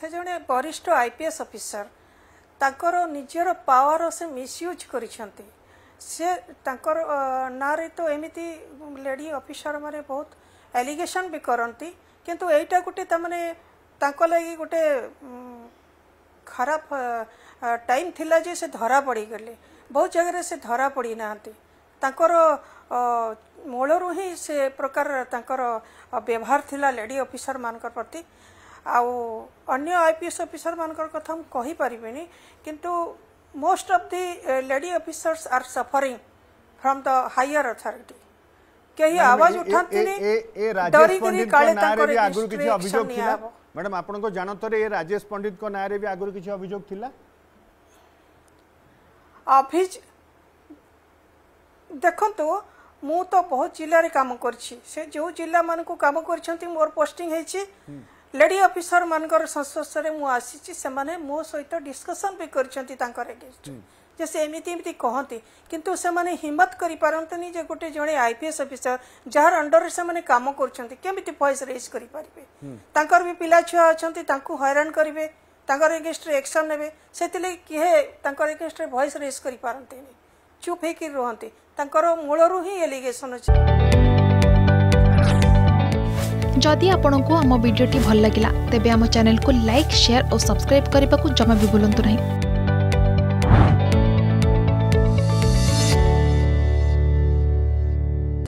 से जड़े वरिष्ठ आईपीएस ऑफिसर ताकर निजर पावर से मिसयूज करिसेंती से ताकर नारे तो एमिति लेडी ऑफिसर माने बहुत एलिगेशन भी करती किंतु एटा गोटे तमाने ताको लगी गोटे खराब टाइम थिला जे से धरा पड़ी गले बहुत जगह से धरा पड़ी नांती ताकर मूलरू ही से प्रकार ताकर व्यवहार थिला लेडी ऑफिसर मानकर प्रति आउ अन्य आईपीएस ऑफिसर मानकर कथा कहि परिबेनी किंतु most of the lady officers are suffering from the higher authority कहीं आवाज उठाते नहीं डरी गरी काले ताकर आगु किछि अभियोग थिला मैडम आपन को जानत रे राजेश पंडित को नारे भी आगु किछि अभियोग थिला देखो तो मु तो बहुत जिले में काम करछि से जो जिला मान को काम करछंती मोर पोस्टिंग हेछि लेडी ऑफिसर मानकर संस्पर्श रे मु आसी से माने मो सहित डिस्कशन भी करछंती तांकर अगेंस्ट जैसे एमिति एमिति कहती किंतु से माने हिम्मत करि पारंतनी जे गोटे जणे आईपीएस ऑफिसर जार अंडर से माने काम करछंती केमिति वॉइस रेज करि पारिबे तांकर भी पिला छुआ अछंती तांको हैरान करिवे तांकर अगेंस्ट रे एक्शन नेबे सेतिले किहे तांकर अगेंस्ट रे वॉइस रेज करि पारंतेनी चुप हेकि रहंती तांकर मूलरू ही एलिगेशन अछि। जदि आपंक आम भिडी भल लगा तेब आम चैनल को लाइक शेयर और सब्सक्राइब करने को जमा भी भूलु नहीं।